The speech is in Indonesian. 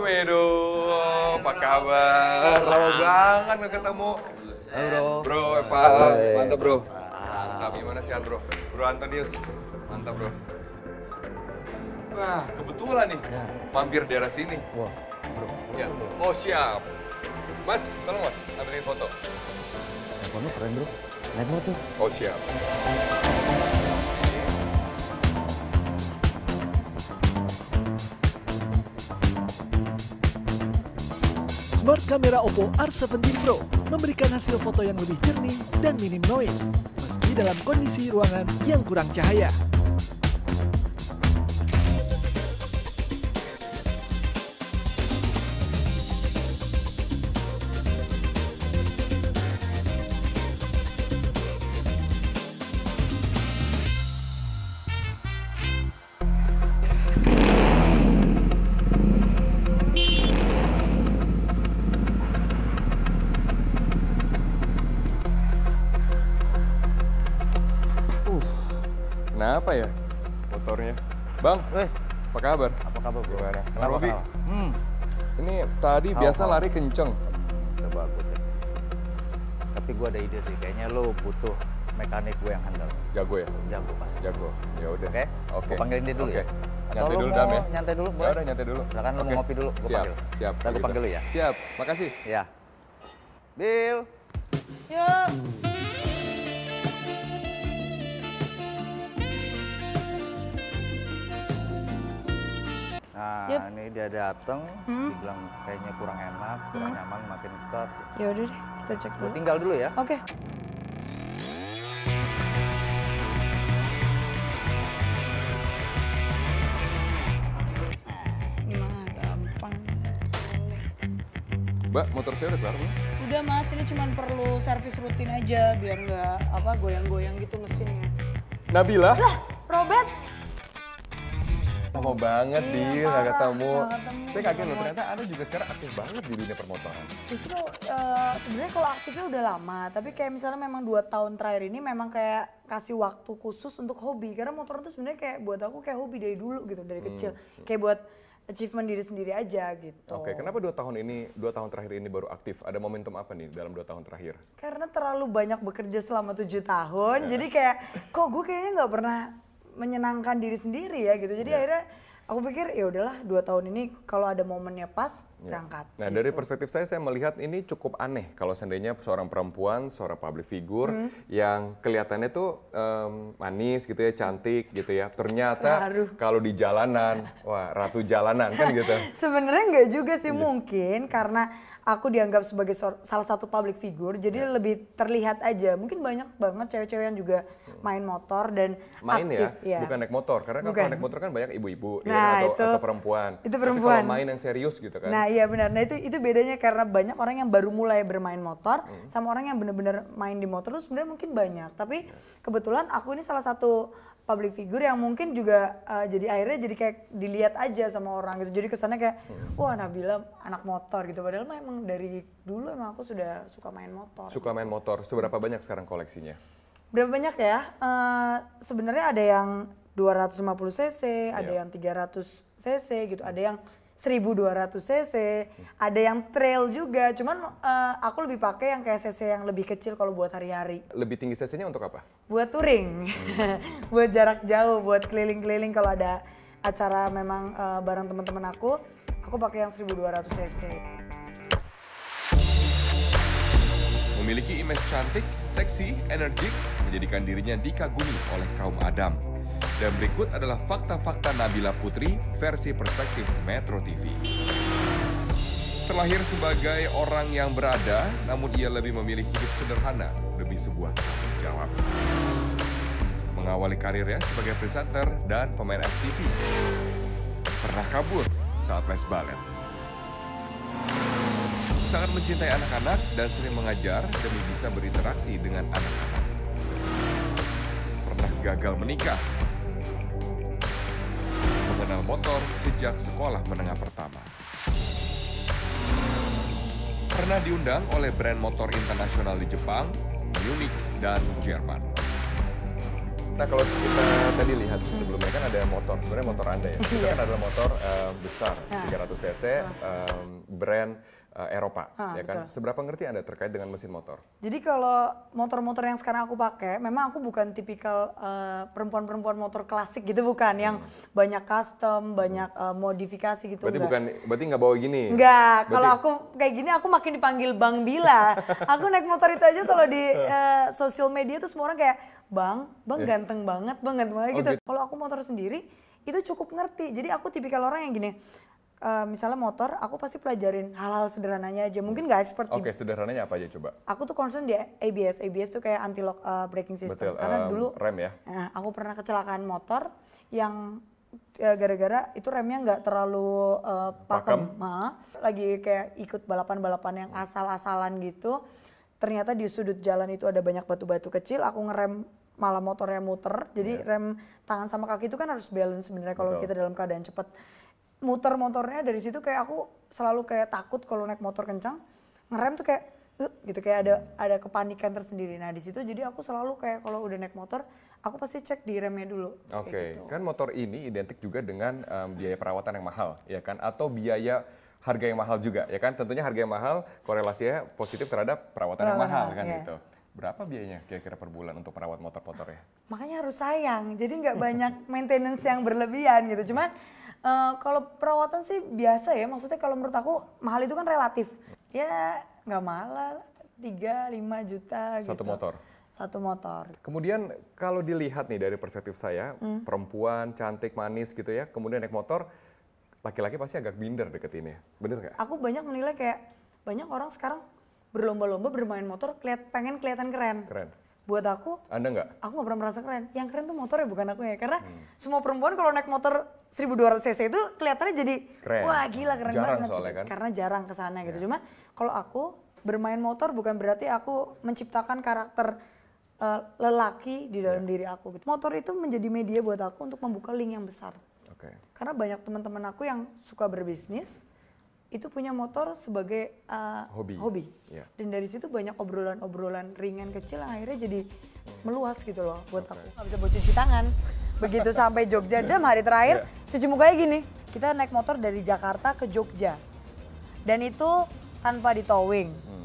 Medo, apa kabar? Lama banget nggak ketemu. Halo Bro, Epa, mantap bro. Mantap, gimana sehat bro? Bro Antonius, mantap bro. Wah, kebetulan nih, mampir daerah sini. Wah, bro. Ya, oh siap. Mas, tolong mas, ambilin foto. Handphone lu keren bro. Lihat bro tuh. Oh siap. Smart kamera Oppo R17 Pro memberikan hasil foto yang lebih jernih dan minim noise, meski dalam kondisi ruangan yang kurang cahaya. Kenapa ya motornya? Bang, apa kabar? Apa kabar bro? Gimana? Kenapa, Robi, kenapa? ini tadi biasa lari kenceng. Coba gue cek. Tapi gue ada ide sih, kayaknya lo butuh mekanik gue yang handal. Jago ya? Jago pasti. Jago. Ya udah. Oke? Gue panggilin dia dulu Oke. ya? Atau Nyantai lo dulu mau Dam ya? nyantai dulu? Ya Boleh? udah nyantai dulu. Silakan lo Oke. mau ngopi dulu, gue Siap, panggil. siap. Ntar gue Gitu. panggil lu ya? Siap, makasih. Ya. Bill. Yuk. Nah, Yep. ini dia dateng, dibilang kayaknya kurang enak, kurang nyaman, makin ketat. Ya udah deh, kita cek Gue dulu. tinggal dulu ya. Oke. Ini mah gampang. Mbak, motor saya udah kelar belum? Udah mas, ini cuma perlu servis rutin aja biar nggak apa goyang-goyang gitu mesinnya. Nabila? Lah, Robert? Lama banget, Iya, Bil, nggak parah. ketemu. Nggak ketemu, Saya kaget loh, banget. ternyata Anda juga sekarang aktif banget di dunia permotoran. Justru sebenarnya kalau aktifnya udah lama, tapi kayak misalnya memang 2 tahun terakhir ini memang kayak kasih waktu khusus untuk hobi. Karena motor itu sebenarnya kayak buat aku kayak hobi dari dulu gitu, dari kecil. Kayak buat achievement diri sendiri aja gitu. Oke, kenapa 2 tahun terakhir ini baru aktif? Ada momentum apa nih dalam 2 tahun terakhir? Karena terlalu banyak bekerja selama 7 tahun, jadi kayak kok gue kayaknya nggak pernah menyenangkan diri sendiri ya gitu. Jadi akhirnya aku pikir ya udahlah 2 tahun ini kalau ada momennya pas berangkat. Nah, dari perspektif saya melihat ini cukup aneh kalau seandainya seorang perempuan, seorang public figure yang kelihatannya tuh manis gitu ya, cantik gitu ya. Ternyata kalau di jalanan, wah ratu jalanan kan gitu. Sebenarnya nggak juga sih, mungkin karena aku dianggap sebagai salah satu public figure, jadi lebih terlihat aja. Mungkin banyak banget cewek-cewek yang juga main motor dan Main aktif. ya, bukan naik motor. Karena kalau naik motor kan banyak ibu-ibu ya, Nah, atau perempuan. itu Tapi perempuan. kalau main yang serius gitu kan. Nah iya benar, nah itu bedanya karena banyak orang yang baru mulai bermain motor sama orang yang benar-benar main di motor itu sebenarnya mungkin banyak. Tapi kebetulan aku ini salah satu public figure yang mungkin juga jadi akhirnya jadi kayak dilihat aja sama orang gitu. Jadi kesannya kayak wah Nabila anak motor gitu. Padahal mah emang dari dulu emang aku sudah suka main motor. Suka main motor, seberapa banyak sekarang koleksinya? Berapa banyak ya? Sebenarnya ada yang 250 cc, ada yang 300 cc gitu, ada yang 1200 cc, ada yang trail juga. Cuman aku lebih pakai yang kayak cc yang lebih kecil kalau buat hari-hari. Lebih tinggi cc-nya untuk apa? Buat touring, buat jarak jauh, buat keliling-keliling kalau ada acara memang bareng teman-teman aku pakai yang 1200 cc. Memiliki image cantik, seksi, energik, menjadikan dirinya dikagumi oleh kaum Adam. Dan berikut adalah fakta-fakta Nabila Putri versi perspektif Metro TV. Terlahir sebagai orang yang berada, namun ia lebih memilih hidup sederhana demi sebuah tanggung jawab. Mengawali karirnya sebagai presenter dan pemain FTV. Pernah kabur saat les balet. Sangat mencintai anak-anak dan sering mengajar demi bisa berinteraksi dengan anak-anak. Pernah gagal menikah. Mengenal motor sejak sekolah menengah pertama. Pernah diundang oleh brand motor internasional di Jepang, Munich, dan Jerman. Nah kalau kita tadi lihat sebelumnya kan ada motor, sebenarnya motor Anda ya. Itu kan adalah motor besar, 300 cc, brand Eropa, ya kan? Betul. Seberapa ngerti Anda terkait dengan mesin motor? Jadi kalau motor-motor yang sekarang aku pakai, memang aku bukan tipikal perempuan-perempuan motor klasik gitu, bukan yang banyak custom, banyak modifikasi gitu. Berarti nggak bawa gini? Enggak, kalau aku kayak gini aku makin dipanggil Bang Bila. Aku naik motor itu aja kalau di sosial media tuh semua orang kayak Bang ganteng banget, Bang ganteng banget gitu. Kalau aku motor sendiri itu cukup ngerti. Jadi aku tipikal orang yang gini. Misalnya motor, aku pasti pelajarin hal-hal sederhananya aja. Mungkin nggak expert Oke, sederhananya apa aja coba? Aku tuh concern di ABS. ABS tuh kayak anti-lock braking system. Betul, Karena dulu rem ya? aku pernah kecelakaan motor yang gara-gara itu remnya nggak terlalu pakem. Lagi kayak ikut balapan-balapan yang asal-asalan gitu. Ternyata di sudut jalan itu ada banyak batu-batu kecil. Aku ngerem malah motornya muter. Jadi rem tangan sama kaki itu kan harus balance sebenarnya kalau kita dalam keadaan cepat. Muter motornya dari situ kayak aku selalu kayak takut kalau naik motor kencang, ngerem tuh kayak gitu, kayak ada kepanikan tersendiri. Nah di situ jadi aku selalu kayak kalau udah naik motor aku pasti cek di remnya dulu. Oke, kan motor ini identik juga dengan biaya perawatan yang mahal, ya kan? Atau biaya harga yang mahal juga, ya kan? Tentunya harga yang mahal korelasinya positif terhadap perawatan yang mahal, kan gitu. Berapa biayanya kira-kira per bulan untuk merawat motor-motornya? Makanya harus sayang, jadi nggak banyak maintenance yang berlebihan gitu. Cuman kalau perawatan sih biasa ya, maksudnya kalau menurut aku mahal itu kan relatif. Ya nggak mahal lah, 3-5 juta gitu. Satu motor? Satu motor. Kemudian kalau dilihat nih dari perspektif saya, perempuan cantik, manis gitu ya, kemudian naik motor, laki-laki pasti agak minder deketin ya, bener nggak? Aku banyak menilai kayak, banyak orang sekarang berlomba-lomba bermain motor, pengen kelihatan keren. Keren. Buat aku, Anda nggak? aku nggak pernah merasa keren. Yang keren tuh motornya bukan aku ya. Karena semua perempuan kalau naik motor 1200 cc itu kelihatannya jadi keren. Wah gila keren Jarang banget soalnya gitu. kan? Karena jarang kesana gitu. Cuma kalau aku bermain motor bukan berarti aku menciptakan karakter lelaki di dalam diri aku gitu. Motor itu menjadi media buat aku untuk membuka link yang besar. Oke. Karena banyak teman-teman aku yang suka berbisnis itu punya motor sebagai hobi. Yeah. Dan dari situ banyak obrolan-obrolan ringan kecil yang akhirnya jadi meluas gitu loh buat aku. Nggak bisa buat cuci tangan. Begitu sampai Jogja, hari terakhir cuci mukanya gini. Kita naik motor dari Jakarta ke Jogja. Dan itu tanpa di towing.